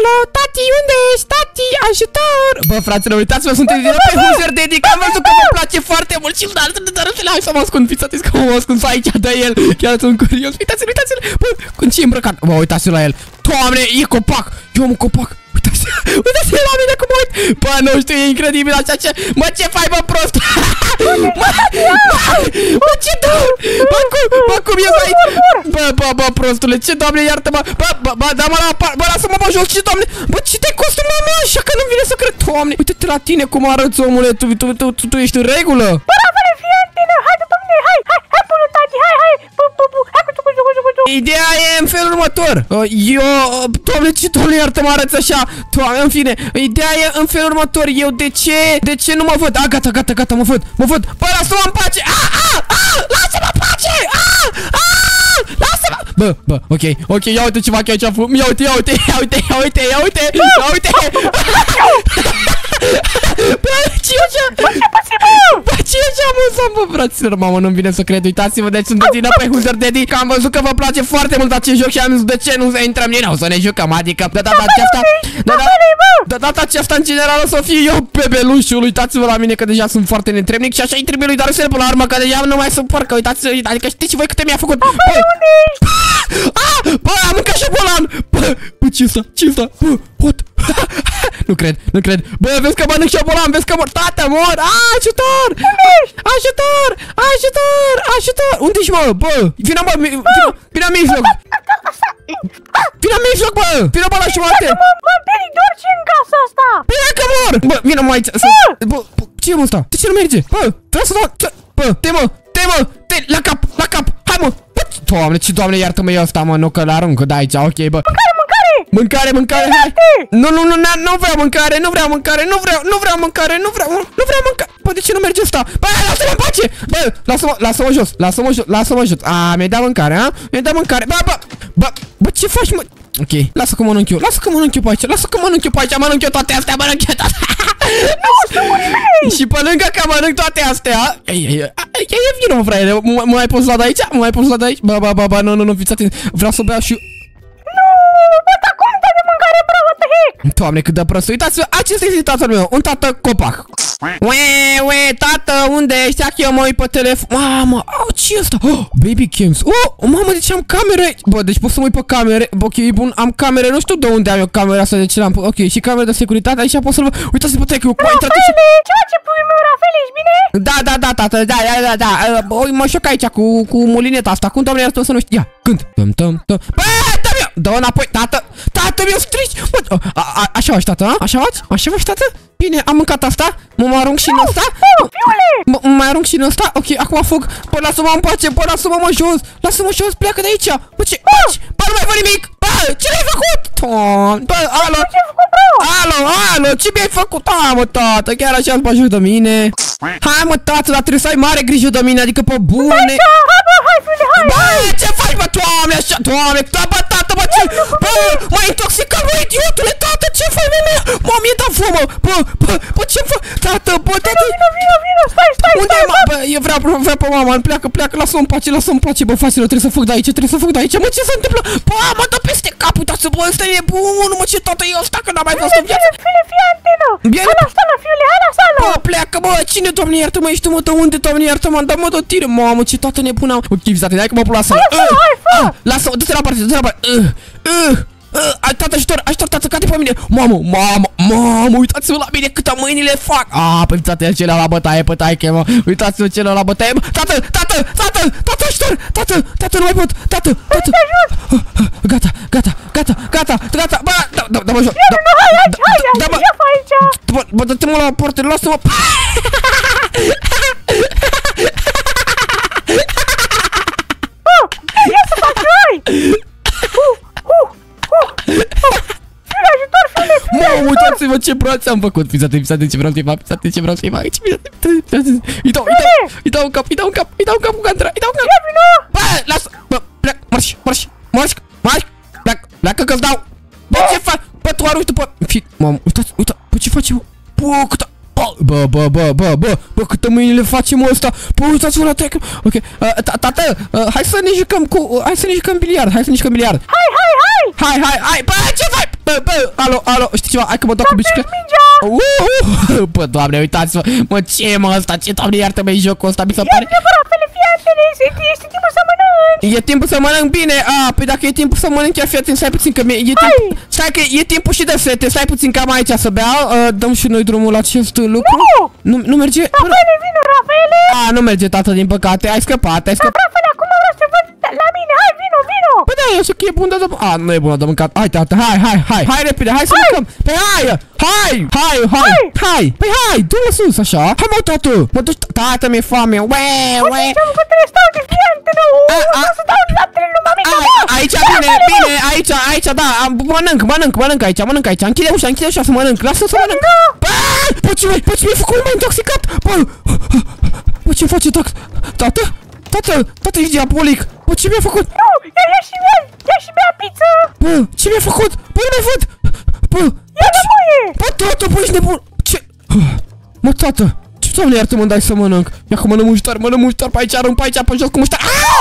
Alo, tati, unde ești? Tati, ajutor! Bă, fraților, uitați-vă, suntem pe Hunzer Daddy, că am văzut că vă place foarte mult și dar hai să mă ascund, fiți că mă ascund aici de el. Chiar sunt curios. Uitați-l, uitați-l. Bă, când ce e îmbrăcat? Bă, uitați-l la el. Doamne, e copac. Eu am un copac. Uitați-l la mine cum uit. Bă, nu știu, e incredibil așa ce... Mă, ce faci, bă, prost? Bă, ce dor? Bă, cum ies aici? Bă, prostule, ce, doamne, iartă-mă. Bă, da-mă, lasă-mă, bă, jos, ce, doamne? Bă, ce te-ai costumat, mă, așa că nu-mi vine să cred, doamne. Uite-te la tine cum arăți, omule, tu ești în regulă? Bă, Rafale, fii antene, hai după mine, hai, până, tati, hai, hai, Ideea e în felul următor. Doamne, ce, doamne, iartă-mă, arăți așa. Doamne, în fine, ideea e în felul următor. Eu de ce nu mă văd? Gata, mă văd. Bă, lasă-mă în pace. Lasă-mă în pace. Lasă-mă. Bă, ok, ia uite ce fac aici. Ia uite. Bă, ce e așa amuzant, bă, fraților, mamă, nu-mi vine să cred. Uitați-vă, deci sunteți pe Hunzer Daddy, că am văzut că vă place foarte mult acest joc și am zis de ce nu să intrăm din nou, să ne jucăm, adică de data aceasta în general o să fiu eu bebelușul. Uitați-vă la mine că deja sunt foarte netrebnic și așa îi trebuie lui Darusel până la urmă, că deja nu mai supăr, că uitați, adică știți voi câte mi-a făcut. Bă, am mâncat șobolan. Bă, ce ăsta? Bă, what? Nu cred. Bă, vezi că mănânc șobolan, vezi că mor. Tată, mor. Ajutor! Ajutor! Unde ești, mă? Bă, vino în mijloc. Vino în mijloc, bă. Vino, bă, la jumate. Bă, Billy, dorci în casa asta. Bine că mor. Bă, vino mai aici. Bă, ce e, mă, ăsta? De ce nu merge? Bă, vreau să dau. Bă, te-mă. La cap. Hai, mă. Doamne, ce, doamne, iartă-mă eu ăsta, mă, nu că l-arunc de aici, ok, bă. Mâncare, hai. Nu vreau mâncare. Bă, de ce nu merge ăsta? Bă, lasă-mă în pace. Bă, lasă-mă jos. Mi-ai dat mâncare, a? Mi-ai dat mâncare. Bă, ce faci, mă? Ok, lasă că mănânc eu pe aici. Mănânc eu toate astea. Și pe lângă că mănânc toate astea. Vino, fraiere, mă mai poți lua de aici? Bă, nu, fiți atenți. Vreau să beau și... Bă, dar cum dai de mâncare, bro, what the heck? Doamne, cât de prost. Uitați-vă, acesta este tatăl meu, un tată copac. Ue, tată, unde ești? Ac, eu mă uit pe telefon. Mamă, ce e ăsta? Baby cams. Mamă, deci am camere. Bă, deci pot să mă uit pe camere. Ok, bun, am camere, nu știu de unde am eu camera asta, de ce l-am. Ok, și camere de securitate, aici pot să-l văd. Uitați-vă pe trecut, cum a intrat și... Ce face puiul meu, Rafale, ești bine? Da, tată, da. Mă șoc aici cu mulineta asta. Cum, doamne, iartă să nu știu. Ia, cânt. Bă, dă-o înapoi, tată, mi-o strici. Așa faci, tată, Așa faci, tată? Bine, am mâncat asta. Mă arunc și în ăsta. Mă mai arunc și în ăsta. Ok, acum fug. Bă, lasă-mă în pace. Bă, lasă-mă jos. Lasă-mă jos, pleacă de aici. Bă, ce faci? Bă, nu mai fă nimic. Bă, ce mi-ai făcut? Bă, alo, ce mi-ai făcut? Mă, tată, chiar așa-ți bă joc de mine. Hai, mă, tată, dar trebuie să ai mare grijă de mine, adică pe bune. Hai, fule, hai. Bă, ce faci, bă, Doamne, așa, Doamne, bă, tată, bă, ce? Bă, m-ai intoxicat, bă, idiotule, tată, ce faci, mă, mi-e dat foamă. Bă, ce faci? Tată, bă, tată. Vino, stai. Unde e, mă? Bă, eu vreau pe mama, pleacă, lasă-mă în pace, bă, fraților, trebuie să fug de aici, Mă, ce se întâmplă? Bă, mă dă peste cap, uitați-vă, bă, ăsta e nebun, mă, ce tată e ăsta, că n-am mai fost în viață. Fii antenă. Hai la sală, fiule, hai la sală. Bă, pleacă, bă, cine, Doamne, iartă-mă, ești tu, mă, de unde, Doamne, iartă-mă, dă-mă de tine, mamă, ce tată nebună am. Ok, vizate, hai că mă pun la sală. Hai, lasă-mă, du-te la parte. Tată, ajutor, tată, cade pe mine. Mamă, uitați-vă la mine câte mâinile fac. Păi uitați-vă celălalt la bătaie, pe taiche, mă. Uitați-vă celălalt la bătaie. Tată, ajutor, tată, nu mai pot. Tată. Gata. Bă, dă-mă jos. Hai, ia aici. Bă, dă-te-mă la porte, lasă-mă. Ia să faci, hai. Mamă, uitați-vă ce brațe am făcut. Fiți-te ce vreau să-i fac. Îi dau un cap cu cantra. Bă, lasă. Bă, pleacă, marș. Pleacă că-ți dau. Bă, ce faci? Bă, tu arunci după... Mamă, uitați, bă, ce face, mă? Bă, câtă... Bă, câtă mâinile face, mă, ăsta. Bă, uitați-vă la trecă. Ok, tată, hai să ne jucăm biliard. Hai. Bă, ce faci? bă, alo, știi ceva? Hai că mă duc cu bicicleta. Bă, doamne, uitați-vă. Mă, ce e mă ăsta? Ce, doamne, iartă-mă jocul ăsta, mi se pare. Este timpul să mănânci. E timpul să mănânc bine. Păi dacă e timpul să mănânc, chiar fii atent, stai puțin că e timp. Stai că e timpul și de fete. Stai puțin că am aici să beau. Dăm și noi drumul la acest lucru. Nu merge. Rafaele, vino, Rafaele. Nu merge, tată, din păcate. Ai scăpat. Rafaele, acum vreau să văd la mine. Hai, vino. Păi da, eu știu că e bun de mâncat. Nu e bună de mâncat. Hai, tată, hai. Hai repede, hai să mâncăm. Păi hai. Păi hai, du-mă sus așa. Hai mă, tată. Mă duci, tată, mi-e foame. Ue. Ziceam că trebuie să stau de fiante, nu. Vreau să dau laptele lui mamica mea. Aici, bine, aici, da. Mănânc aici. Închide ușa să mănânc. Lasă să mănânc. Bă, ce mi-ai făcut? M-ai intoxicat. Bă, ce-mi face Tată, ești diabolic. Bă, ce mi-a făcut? Nu, ia și bea pizza. Bă, ce mi-a făcut? Bă, nu mai văd. Bă, bă, tată, bă, ești nebun. Ce? Mă, tată, ce, doamne, iartă-mă, dai să mănânc. Ia că mănânc muștar pe aici, arunc pe aici, pe jos cu muștar.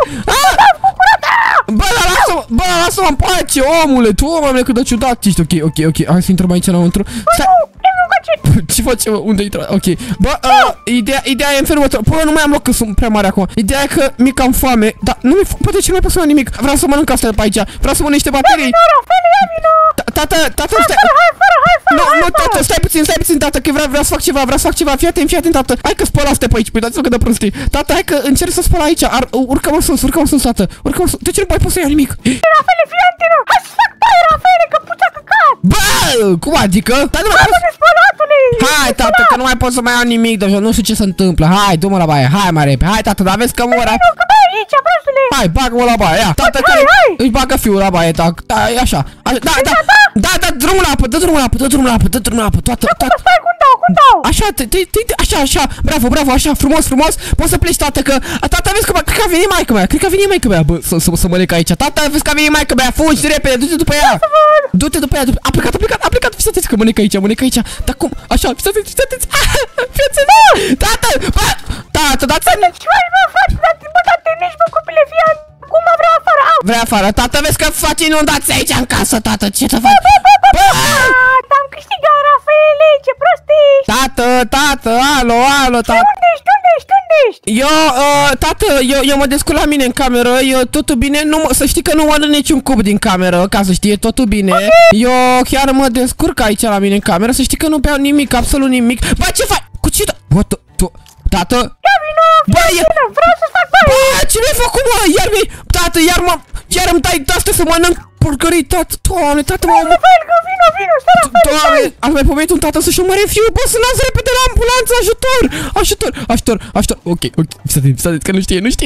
Bă, lasă-mă în pace, omule. Tu, oameni, cât de ciudat ești. Ok, hai să intrăm aici înăuntru. Ce facem? Unde intră? Ok. Bă, ideea e în felul următor. Bă, nu mai am loc că sunt prea mare acum. Ideea e că mi cam foame. Dar nu mi-e poate ce nu mai pot să mănânc nimic. Vreau să mănânc asta de pe aici. Vreau să mănânc niște baterii. Tată, stai. Nu, tată, stai puțin, tată, că vreau să fac ceva. Fii atent, tată. Hai că spăl astea pe aici. Uitați-vă cât de prostii. Tată, hai că încerc să spăl aici. Urcă-mă sus, tată. Urcă-mă sus. De ce nu mai pot să iau nimic? Rafaele, fii atent. Hai să fac baie, Rafaele, că putea căcat. Bă, cum adică? Hai, tată, că nu mai pot să mai iau nimic, deja nu știu ce se întâmplă. Hai, du-mă la baie, hai mai repede. Hai, tată, dar vezi că mor. Hai, bagă-mă la baie, ia. Tată, că își bagă fiul la baie, da, așa. Da, drumul la apă, dă drumul la apă, toată. Stai, cum dau? Așa, bravo, așa, frumos. Poți să pleci, tată, că... Tată, vezi că cred că a venit maică mea. Bă, să mănânc aici. Tată, vezi că a venit maică mea, fugi repede, du-te după ea. A plecat, fiți atenți că mănânc aici. Dar cum? Așa, fiți atenți. Tată, bă, dați-mi. Tată, nici bă, copile, fie cum vrea afară. Vrea afară, tată, vezi că face inundații aici în casă, tată, ce te faci? Am câștigat, Rafaele, ce prostești. Tată, alo, tată. Unde ești? Tată, eu mă descurc la mine în cameră, totul bine, să știi că nu mănânc niciun cub din cameră, ca să știi, totul bine. Eu chiar mă descurc aici la mine în cameră, să știi că nu beau nimic, absolut nimic. Bă, ce faci? Cu ce? Bă, tată? Ia vino, vreau să fac baie. Bă, ce mi-ai făcut, mă? Tată, iar îmi dai de-astea să mănânc porcării, tată, doamne, tată, mă... Vino, stai, doamne, ați mai pomenit un tată să-și omoare fiul, bă, sunați repede la ambulanță, ajutor. Ok, fiți atenți, că nu știe. Unde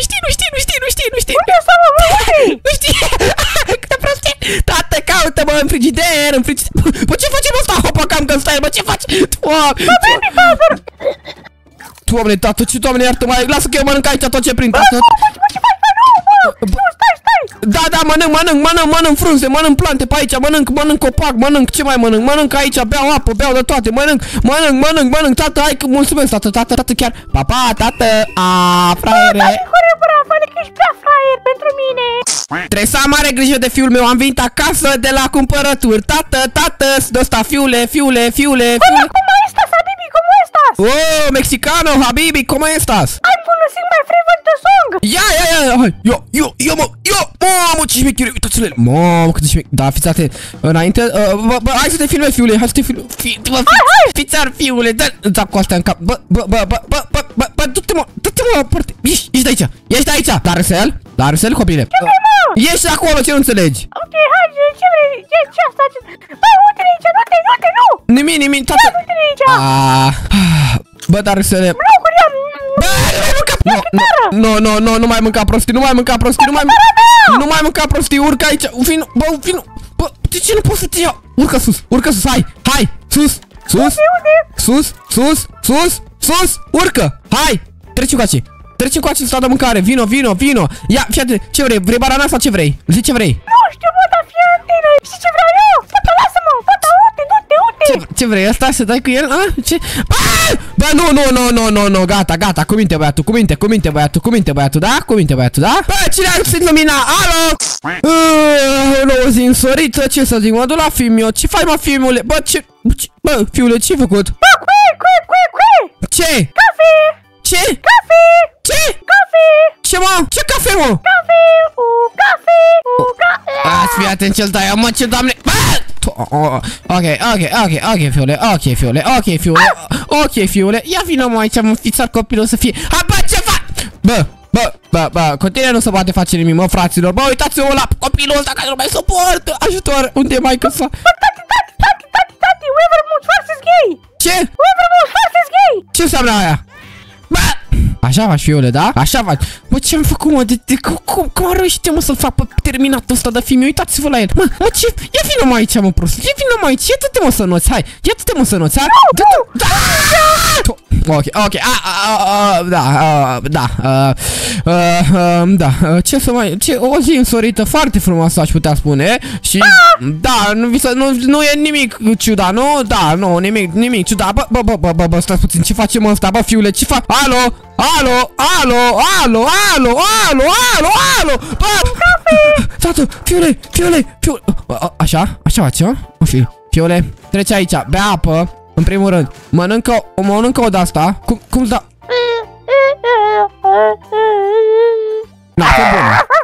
să mă, Nu știe, câtă prostie. Tată, caută-mă în frigider, Bă, ce facem ăsta? Hopa, cam că stai, bă, ce faci? Doamne, tată, doamne, iartă-mă, lasă că eu mănânc aici tot ce prind, tată. Ce faci, nu, stai. Da, mănânc frunze, mănânc plante pe aici, mănânc copac, ce mai mănânc aici, beau apă, beau de toate, mănânc, tată, hai că mulțumesc, tată, chiar. Pa, tată, fraiere. Rafaele, că ești prea fraier pentru mine. Trebuie să am mare grijă de fiul meu, am venit acasă de la cumpărături, tată, ăsta, fiule. Cum estás, Habibi, cum estás? Oh, mexicano, Habibi, ¿cómo estás? I'm folosind my favorite song. Ia, mamă, ce șmechiuri, uitați-le. Mamă, cât de șmechiuri. Da, fiți atent. Înainte, bă, hai să te filme, fiule, fițar, fiule, da cu astea în cap. Bă, du-te-mă la parte. Ești de aici. Dar Răsel, copile. Ești acolo, ce nu înțelegi? Ok, hai, ce vrei? Ce asta? Bă, uite-ne aici, nu! Nimic, tată. Uite-ne aici. Bă, dar Răsele. Bă, nu mai mânca prostii, nu mai mânca prostii, urcă aici, vino, bă, de ce nu poți să te iau? Urcă sus, hai, sus, urcă, hai, treci încoace să dă mâncare, vino, ia, fii atent, ce vrei banana sau ce vrei? Zi ce vrei? Nu știu, bă, dar fii atent, știi ce vreau eu? Tata, lasă-mă, tata, uite, ce vrei, asta să dai cu el, a? Ce? Bă, Bă, nu, gata, cu minte băiatul, da? Cu minte băiatul, da? Bă, cine a găsit lumina? Alo? O zi însorită, ce să zic, mă duc la film eu. Ce faci, mă, filmule? Bă, bă, fiule, ce-ai făcut? Bă, cue. Ce? Cafe. Ce? Cafe. Ce? Cafe. Ce, mă? Ce cafe, mă? Cafe. Cafe. Fii atent ce-l dai, mă, ce doamne. Bă! Ok, fiule, ia vină mă aici, mă, fițar copilul să fie. Ha, bă, ce fac? Bă, cu tine nu se poate face nimic, mă, fraților. Bă, uitați-vă la copilul ăsta care nu mai suportă. Ajutor, unde e maică sa? Bă, tati, Wevermouth versus gay. Ce? Wevermouth versus gay. Ce înseamnă aia? Bă! Așa faci, fiule, da? Așa faci. Bă, ce-am făcut, mă? Cum am reușit, mă, să-l fac pe terminatul ăsta de film? Uitați-vă la el. Mă, ce? Ia vină mă aici, mă, prost. Ia vină mă aici. Ia-te, mă, să noți. Hai. Ia-te, mă, să noți. Hai. Ok. Da. Ce să mai... O zi însorită foarte frumoasă, aș putea spune. Și... Da, nu e nimic ciudat, nu? Da, nu, nimic ciudat. Bă, stați puțin. Ce facem ăsta, bă, fiule? Ce fac? Alo! Bă! Tată, fiule! Așa faci, mă? Fiule, trece aici, bea apă. În primul rând, mănâncă o de-asta. Cum da? Na, pe bună.